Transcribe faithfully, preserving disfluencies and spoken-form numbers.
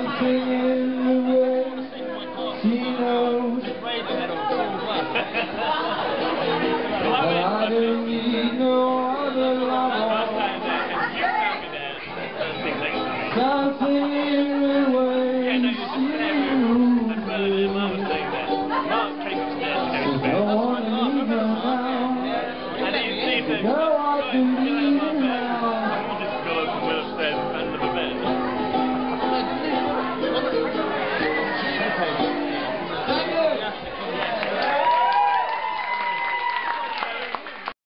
dancing in the way she knows. But I don't need no other lover. Dancing in the way she moves. Don't want to leave her now. No, I can leave her.